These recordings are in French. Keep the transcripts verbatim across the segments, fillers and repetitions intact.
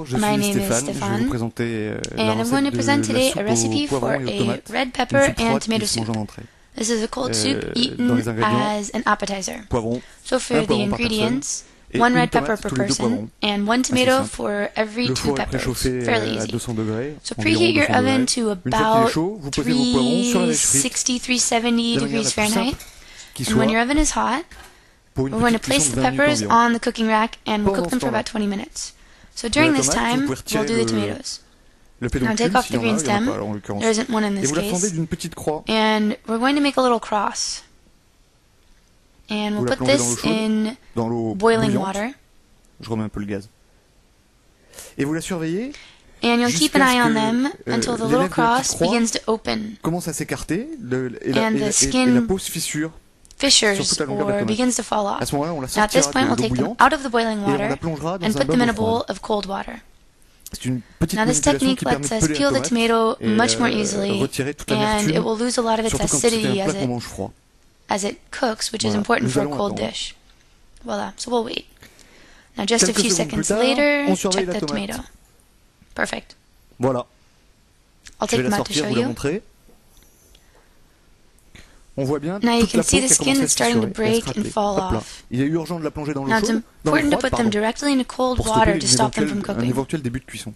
Bonjour, je My suis name is Stéphane. Je vais Stefan, vous présenter euh, la and I'm going to recette present de la today soupe a au recipe for poivron et aux a tomates. red Une pepper soupe and froide tomato qui se mange soup. en entrée. This is a cold soup Euh, dans eaten les ingrédients, as an appetizer. poivron, So un for the poivron par personne ingredients, et one une red pepper tomate per tous les deux person poivrons. and one Assez tomato simple. for every Le two four est peppers. préchauffé Fairly euh, à easy. deux cents degrés, So environ preheat your deux cents oven degrés. to Une fois qu'il est about chaud, vous posez vos poivrons sur la neige frite three sixty, three seventy de manière degrees la plus Fahrenheit. simple qui And when soit your oven is hot, pour une we're going to petite cuisson place de the vingt minutes peppers environ. on the cooking rack and we'll Pendant cook them ce for temps-là, about twenty minutes. So de during la this tomate, vous time, pouvez we'll retirer do the le, tomatoes. le Now pédoncule take off s'il the y en a, green il y en a stem. pas en l'occurrence. There isn't one in Et this vous la fendez case. d'une petite croix. And we're going to make a little cross. And Vous we'll la put plongez dans l'eau this chaude, in dans l'eau boiling bouillante. water. Je remets un peu le gaz. Et vous la surveillez And you'll keep an jusqu'à eye ce on que them euh, until the l'élève little de la petite cross croix begins to open, commence à s'écarter le- et, la- And et the la- et- skin et la peau se fissure. fissures, Sur toute la longueur de la or tomate. begins to fall À off. ce moment-là, on la Now at this sortira point, de we'll l'eau take them bouillante out of the boiling et on water la plongera dans and un put bain them in d'eau a bowl froide. of cold water. C'est une petite Now this manipulation technique qui permet lets de us peler peel la the tomate tomato et much more euh, easily, retirer toute and it l'amertume, will lose a lot of its surtout quand c'est acidity un as plat qu'on it, mange froid. as it cooks, which is Voilà. important Nous for a allons cold attendre. dish. Voila, so we'll wait. Now just a Quelques few secondes plus seconds tard, later, on surveille check la the tomate. tomato. Perfect. Voilà, I'll je vais take la them out to sortir, show vous la you. montrer. On voit bien Now you toute can la see peau the qui a skin commencé à is se starting to fissurer et à se break and craqueler. fall Hop là. off. Il est urgent de la plonger dans l'eau Now it's chaude, dans l'eau important to froide, put them pardon, directly into cold pour water stopper to une stop them from éventuelle- un cooking. éventuel début de cuisson.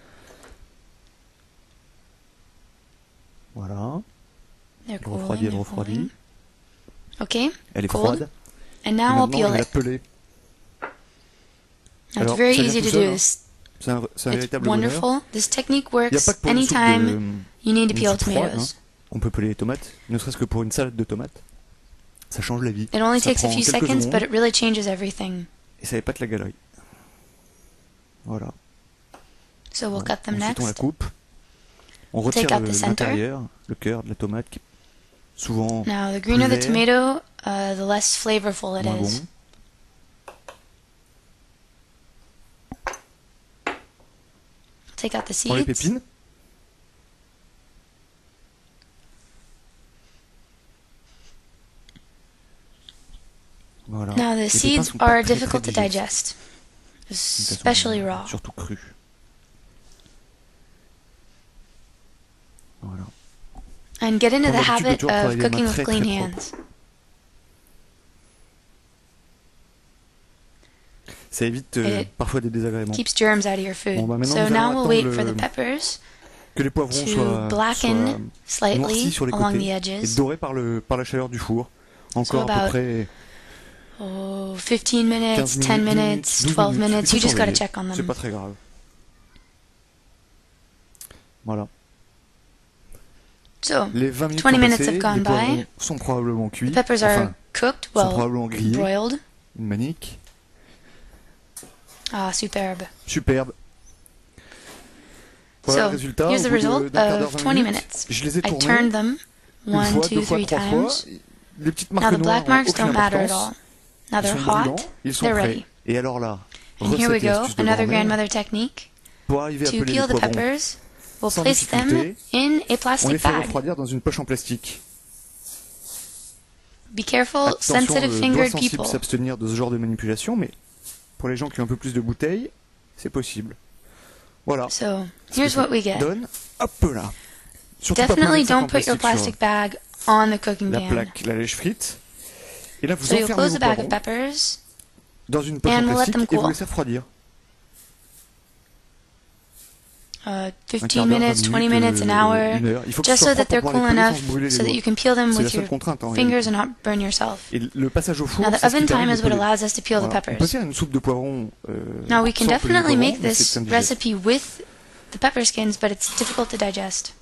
Voilà, They're elle refroidit, cooling, elle they're refroidit. cooling. Okay, Elle est cold. froide. And Et now I'll maintenant, peel je vais la it. peler. Now it's Alors, very ça vient easy tout to seul, do hein. this. C'est un, c'est un It's véritable bonheur. wonderful. This technique Il n'y a pas works que pour une soupe anytime de, you need to une peel soupe froide, tomatoes. hein. On peut peler les tomates, ne serait-ce que pour une salade de tomates. Ça change la vie. It only Ça takes a prend few quelques seconds, secondes but it really changes everything. et ça épate la galerie. Voilà. So we'll cut them Ensuite, on la next. coupe. On retire Take out le- the center. l'intérieur, le cœur de la tomate, qui est souvent Now, the greener the vert, tomato, uh, the less flavorful it moins is. bon. Take out the On les seeds. pépines. Voilà. Now, the Les pépins seeds sont pas are très, difficult très to digestes. digest, Ils sont especially raw. Surtout crus. Voilà. And get into Comme the d'habitude, habit toujours of travailler les mains cooking with très, clean très hands. Ça évite euh, It parfois des désagréments. Keeps germs out of your food. Bon, bah, maintenant, So nous now allons we'll wait attendre for le- the peppers Que les poivrons to soient, blacken soient slightly noircis sur les along the côtés et edges. dorés par, le, par la chaleur du four. Encore So à peu about près Oh, fifteen minutes, quinze ten minutes, minutes, douze twelve minutes. minutes. Il You faut just gotta surveiller. check on C'est them. pas très grave. Voilà. So, Les vingt minutes twenty sont minutes passées, have gone les poivrons by. sont probablement cuits. The peppers are Enfin, cooked, sont well, probablement grillés. broiled. Une manique. Ah, superbe. Superbe. Voilà So, le résultat. here's Au the bout de- result d'un quart d'heure, of vingt twenty minutes, minutes. je les ai I tournés turned them une one, fois, two, deux fois, three trois fois. times. Les petites Now marques the noires black n'ont marks aucune don't matter at importance. all. Now Ils they're sont brûlants, hot, ils sont they're prêts. ready. Et alors là, And here we recette et go, astuce de another grand-mère, grandmother technique. pour arriver à To peler peel les the poivrons, peppers, we'll sans place them difficulté, in a on les plastic fait bag. refroidir dans une poche en plastique. Be careful, Attention, sensitive le doigt fingered sensible people. s'abstenir de ce genre de manipulation, mais pour les gens qui ont un peu plus de bouteilles, c'est possible. Voilà. So, Ce que here's ça what we get. donne, hop là. Surtout pas Definitely poser le sac en don't put your plastique plastic bag on the cooking sur la pan. plaque, la lèche frite. Et là, vous So you'll enfermez close vos the bag poivrons of peppers, dans une poche and en we'll let plastique them et vous cool. laissez refroidir. uh, Un fifteen quart d'heure, minutes, vingt twenty minutes, euh, an hour, une heure. Il faut que just ce so soit that propre they're pour cool pouvoir les peler enough sans se brûler les so that doigts. you can peel them C'est la with seule your contrainte en fingers réalité. and not burn yourself. Et le passage au four, Now the c'est ce qui oven permet time de is what peler. allows us to peel the Voilà. On peut peppers. faire une soupe de poivrons euh, Now we can sans peler les definitely poivrons, make mais c'est this indigeste. recipe with the pepper skins, but it's difficult to digest.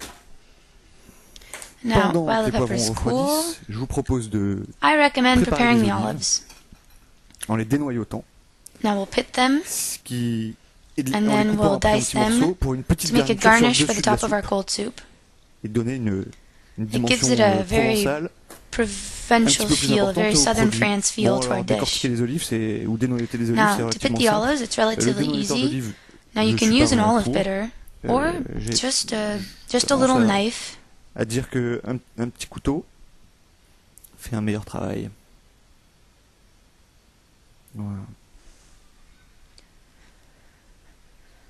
Now, Pendant while que the les peppers poivrons cool, refroidissent, je vous propose de, I recommend préparer preparing des the olives. olives. en les dénoyautant, Now we'll pit them ce qui et de- And en les then coupant we'll en petits dice morceaux them pour une petite to make a garniture garnish sur for le the dessus de la top of our soupe cold soup. et donner une, une It gives dimension it a euh, very provençale un provincial petit peu plus feel, a importante very au southern produit. France feel Bon, to alors, our dish. décortiquer les olives c'est, ou dénoyauter les olives, c'est Now, to pit relativement the simple. olives, it's Euh, le relatively dénoyauteur easy. d'olives, Now you je can suis use pas an vraiment olive pour. bitter, Euh, or j'ai just a, just a tendance little à- knife. à dire que un, un petit couteau fait un meilleur travail. Voilà.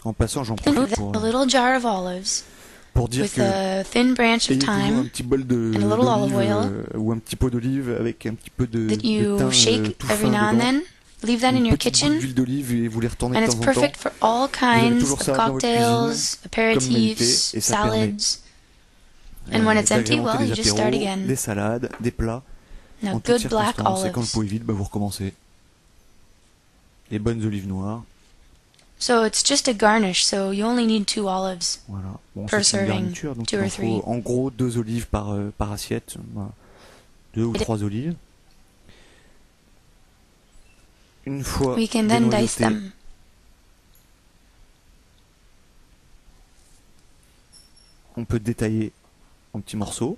En passant, j'en profite pour, A little jar of olives pour dire with que a thin branch of ayez toujours un thyme petit bol de and a little olive d'olive oil euh, ou un petit pot d'olive avec un petit peu de, that de you thym euh, shake tout every fin now and dedans. then. Leave that in Une your petite goutte kitchen, d'huile d'olive et vous les retournez and de it's temps en temps. perfect for all avez kinds toujours of ça dans votre cocktails, cuisine, aperitifs, mérité, et ça permet, salads. And when Euh, it's empty, d'agrémenter well, des you just start apéros, again. des salades, des plats Now, en toutes good black circonstances. Et quand le olives. pot est vide, bah, vous recommencez. Les bonnes olives noires. So it's just a garnish, so you only need two olives. Voilà. Bon, Per c'est une serving, garniture, donc two il or en three. faut en gros deux olives par, euh, par assiette. Voilà. Deux ou It- trois olives. Une fois We can then dice dénoyautées, them. on peut détailler en petits morceaux.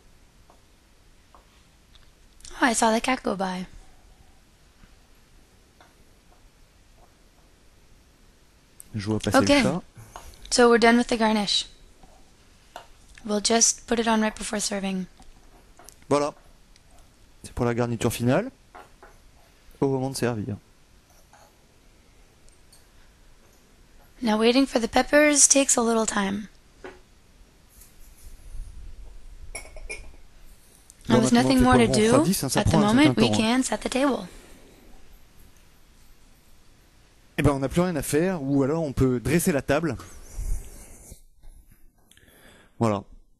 Oh, I saw the cat go by. Je vois passer Okay. le chat. So we're done with the garnish. We'll just put it on right before serving. Voilà. C'est pour la garniture finale. Au moment de servir. Now waiting for the peppers takes a little time. Bon, And with maintenant nothing que more les to poivrons do, refroidissent, hein, ça at the prend un certain moment, we temps, hein. can set the table. Eh ben, on n'a plus rien à faire, ou alors on peut dresser la table. Voilà.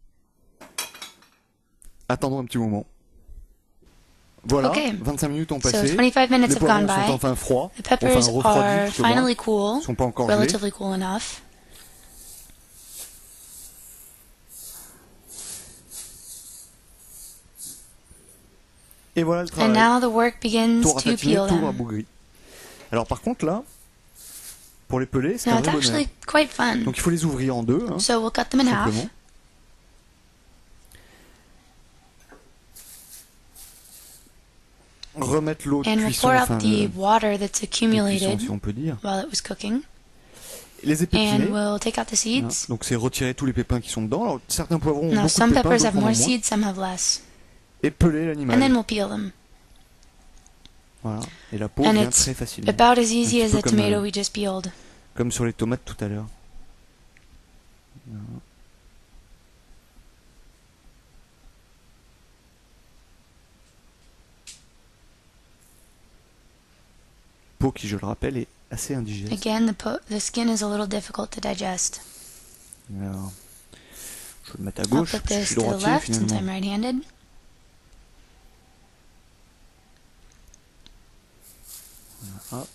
Attendons un petit moment. Voilà, Okay. vingt-cinq minutes ont So passé. twenty-five minutes Les have gone poivrons sont by. enfin froids. The peppers enfin refroidis, are plutôt, hein. finally cool, Ils sont pas encore gelés. relatively cool enough. Et voilà le And travail. now the work begins Tour à to tatiner, peel tour à them. bougri. Alors par contre là, pour les peler, c'est Now un it's vrai bonheur. actually quite fun. Donc il faut les ouvrir en deux, hein, So we'll cut them in half. simplement. Remettre l'eau de And we'll cuisson, pour enfin out de, the water that's de cuisson accumulated si on peut dire. while it was cooking. Les épépiner. And we'll take out the Voilà. seeds. Donc c'est retirer tous les pépins qui sont dedans. Alors certains poivrons ont Now beaucoup some de pépins, peppers d'autres have en ont more moins. seeds, some have less. Et peler And then l'animal. we'll peel them. Voilà. Et la peau And vient it's très facilement. about as easy Un as petit the peu comme, tomato euh, we just peeled. Comme sur les tomates tout à l'heure. Voilà. Peau qui, je le rappelle, est assez indigeste. Again, the, po- the skin is a little difficult to digest. Alors, je vais le mettre à I'll gauche, put parce que je this suis to the droitier left since finalement. I'm right-handed. Voilà.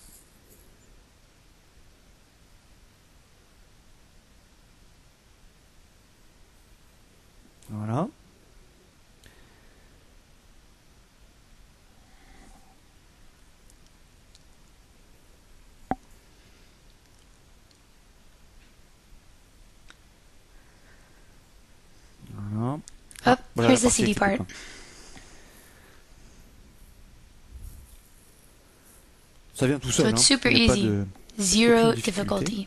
Voilà. Voilà. Oh, Voilà here's la the partie seedy avec les part. pépins. Ça vient tout seul. So it's hein. super Il y a pas easy. de- Zero aucune difficulté. difficulty.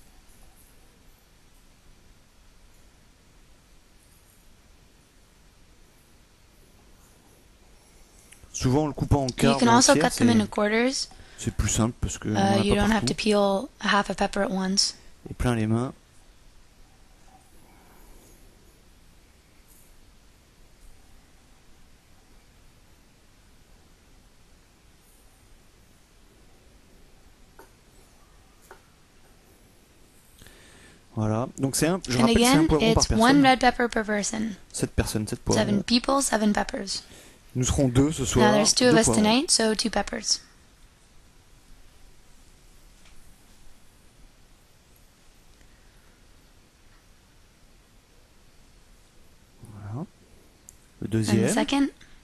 Souvent, en le coupant en You quart can ou en also tiers, cut them into c'est quarters. c'est plus simple parce que on en Uh, a you pas don't have to partout. peel a half a pepper at once. Et plein les mains. Voilà. Donc c'est un, je And rappelle, c'est un again, poivron par it's one personne. red pepper per person. Sept personnes, sept Seven poivrons. people, seven peppers. Nous serons deux ce soir. Now there's two of deux us poivrons. tonight, so two peppers. Voilà. Le And the deuxième. second.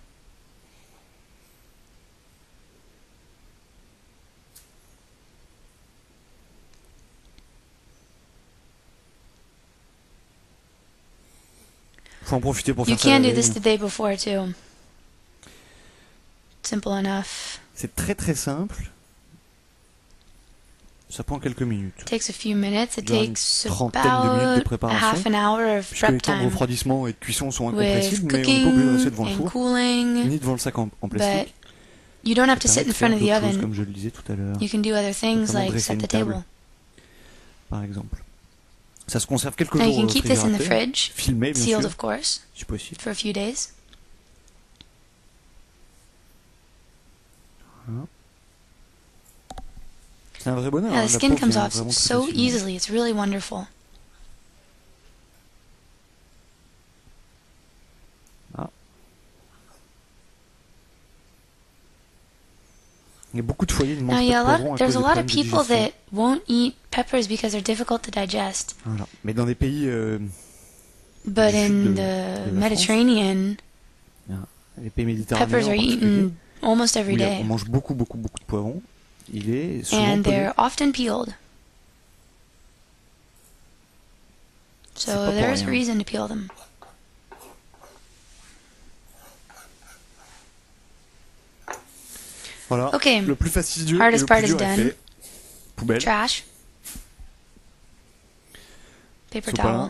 Faut en profiter pour You faire ça. can la do this veille. the day before too. Simple enough. C'est très très simple. Ça prend quelques minutes. It takes a few minutes. It Il y aura une takes trentaine de minutes de about a préparation, half an hour of Puisque les prep temps de time refroidissement et de cuisson sont with incompressibles, mais on n'est pas obligé de cooking rester devant le and four, cooling. ni devant le sac en, en But plastique. you don't have Ça to permet sit de in faire front of the d'autres choses, oven. comme je le disais tout à l'heure. You can do other things Notamment like dresser set une the table. table. par exemple. Ça se conserve quelques Now you jours can au keep this in the réfrigérateur, fridge, filmé bien sealed sûr, of course, si possible. for a few days. Voilà. C'est un vrai bonheur. Yeah, hein, the la skin peau comes vient off vraiment très so facilement. easily. It's really wonderful. Ah. Il y a beaucoup de foyers qui ne Now, mangent yeah, pas a de poivrons lot, à there's cause a des lot of problèmes de people digestion. that won't eat peppers because they're difficult to digest. Voilà. Mais dans des pays, euh, But du sud in de, the de la France, Mediterranéan, les pays méditerranéens peppers en are particulier, eaten almost où every il y a- on day. mange beaucoup, beaucoup, beaucoup de poivrons, il est souvent And pelé. they're often peeled. C'est So pas pour there's a rien. reason to peel them. Voilà. Okay. Le plus fastidieux et Hardest le part plus is dur est done. fait. Poubelle. Trash. Paper Sopalin. towel.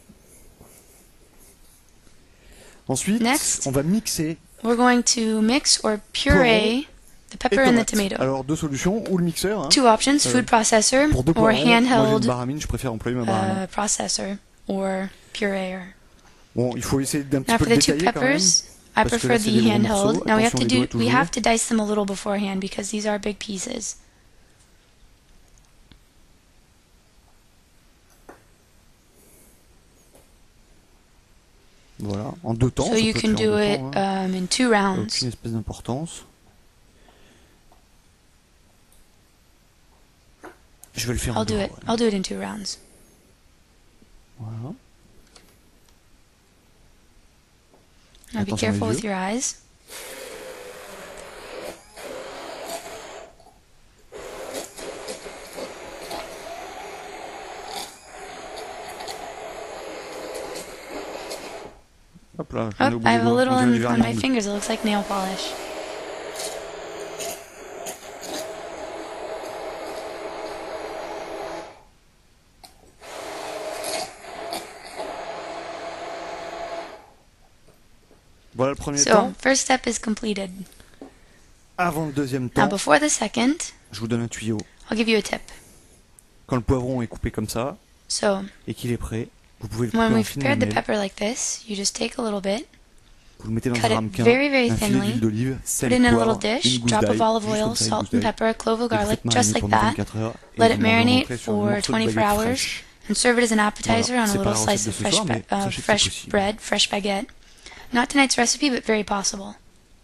Ensuite, Next. on va mixer We're going to mix or puree the et pepper and the tomates. tomato. Alors deux solutions, ou le mixeur. Hein. Two options, Euh, food processor Pour deux or poivrons, moi j'ai une handheld baramine, je préfère employer ma baramine. uh, processor or pureer. Bon, il faut essayer d'un petit Now peu for le the two détailler quand même. peppers, I parce que prefer là, c'est the des gros handheld. morceaux. Now we have Attention, to les do doigts we toujours. have to dice them a little beforehand because these are big pieces. Voilà, en deux temps. So ça you peut can être fait en do deux it temps, hein. um, in two rounds. Aucune espèce d'importance. Je vais le faire en I'll deux do fois. it. I'll do it in two rounds. Voilà. Now be Attention careful les with yeux. your eyes. Hop là, j'en ai Oh, au bout I des have a doigts. little On dirait on, du on vernis my bleu. fingers. It looks like nail polish. Voilà le premier So, temps. first step is completed. Avant le deuxième Now, temps, before the second, je vous donne un tuyau. I'll give you a tip. Quand le poivron est coupé comme ça So, et qu'il est prêt, vous pouvez le couper when en we've fines prepared the lamelles. pepper like this, you just take a little bit, Vous le mettez dans cut un it ramequin, very, very un filet thinly, d'huile d'olive, put sel, it in a poivre, little dish, une gousse drop d'ail, of olive juste oil, comme ça, une salt gousse and d'ail. pepper, clove of Et vous garlic, faites just mariner like pendant that. vingt-quatre heures et Let vous it mangez en marinate entrée sur un for morceau de twenty-four baguette hours fraîche. and serve it as an appetizer Voilà, on a c'est pas little la recette slice de of ce fresh, soir, mais bre- uh, sachez que c'est fresh possible. bread, fresh baguette. Not tonight's recipe, but very possible.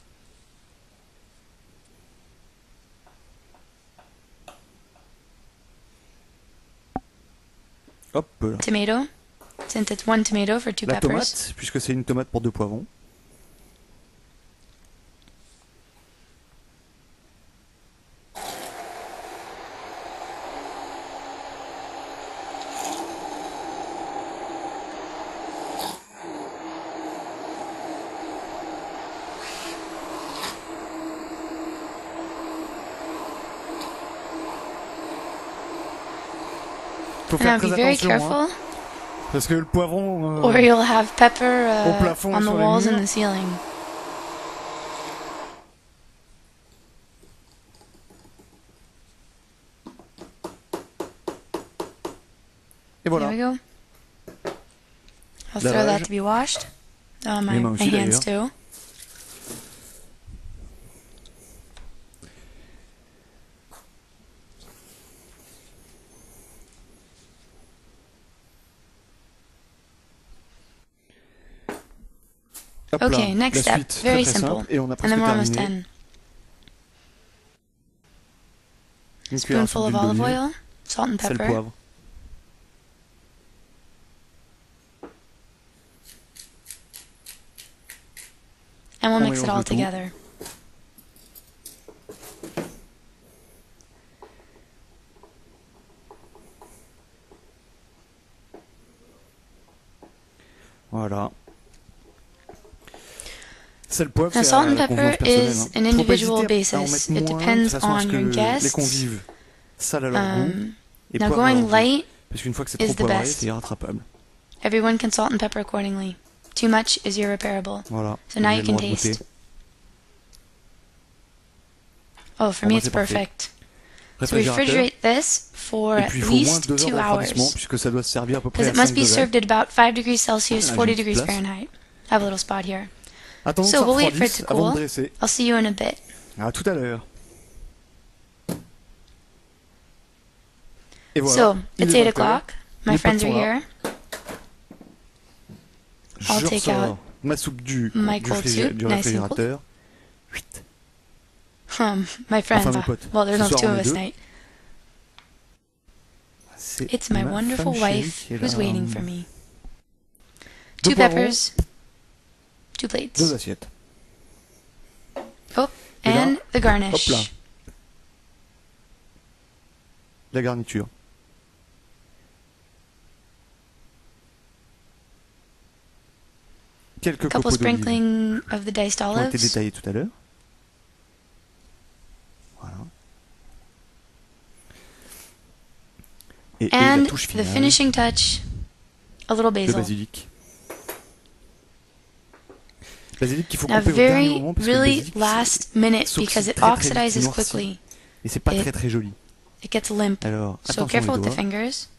Hop là. Tomato, since it's one tomato for two La peppers. tomate, puisque c'est une tomate pour deux poivrons. Faut faire Now be très very attention, hein, careful, parce que le poivron, euh, or you'll have pepper au uh, plafond et on the sur les walls and murs. the ceiling. et voilà. There we go. I'll throw that Lavage. to be washed. Oh, my, Les mains my aussi, hands too. Hop Okay, là, next la step. suite, Very très, très simple. simple, et on a And presque then we're almost terminé. done. Une cuillère à Spoonful soupe of d'huile olive d'olive, oil, salt and sel, pepper. poivre. And we'll On mix it mélange all le tout. together. Voilà. Sel, poivre, Now, c'est salt à and la convenance pepper personnelle, is hein. an Faut pas individual hésiter à en basis. mettre It moins, depends de façon à ce on que your les guests. convives salent à leur goût Um, et now, poivrent à leur going goût. light, Parce qu'une fois que c'est is trop the poivré, best. c'est irrattrapable. everyone can salt and pepper accordingly. Too much is irreparable. Voilà. So now Vous you avez can le droit de taste. goûter. Oh, for Oh, me moi, it's c'est parfait. perfect. So réfrigérateur. refrigerate this for Et at puis il faut au moins least deux heures two de hours. refroidissement puisque ça doit se servir à peu près Because à it must cinq be degrés. served at about five degrees Celsius, Ah, forty j'ai une degrees place. Fahrenheit. I have a little spot here. Attendons So que ça we'll wait for it refroidisse to avant de cool. dresser. I'll see you in a bit. À tout à l'heure. Et voilà. So, il it's est eight vingt heures. o'clock. My Les friends potes are sont là. here. I'll Je take ressors out ma soupe du, my du, cold frigé- soup, du nice and réfrigérateur. Huit. Um, my friends. Enfin, mes uh, potes. well, there's Ce no soir, two on of est us deux. tonight. C'est It's my ma wonderful femme chérie wife qui est who's là. waiting for me. Deux Two poivrons, peppers, two plates. deux assiettes. Oh, Et là, and the Hop là. garnish. La garniture. Quelques Couple copeaux d'olive sprinkling of the diced qui ont été olives. détaillés tout à l'heure. Voilà. Et, et And la touche the finale, finishing touch, a little le basil. basilic. Basilic qu'il faut Now, couper au dernier very, moment parce que le really basilic last minute s'oxyde because it très, très vite, il oxidizes noircit. quickly. et c'est pas it- très très joli. It gets limp. Alors So attention careful les with the doigts. fingers.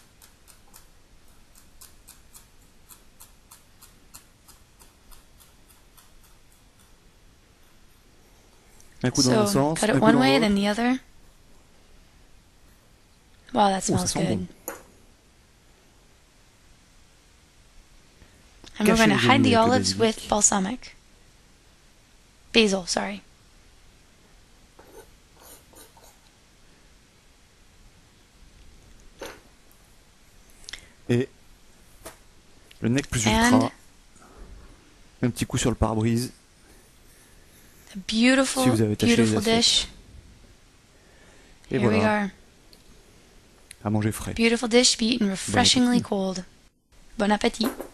Un coup dans un So sens, cut un it coup one dans way, l'autre. then the other. Wow, that Oh, ça smells sent good. bon. And we're Cachez going to les hide the olives avec le olives with basilic. balsamic. Basil, sorry. Et le nec plus And- ultra. Un petit coup sur le pare-brise. A beautiful, Si vous avez taché les beautiful assiettes. dish. Et Here we voilà, are. à manger frais. Beautiful dish to be eaten refreshingly cold. Bon appétit.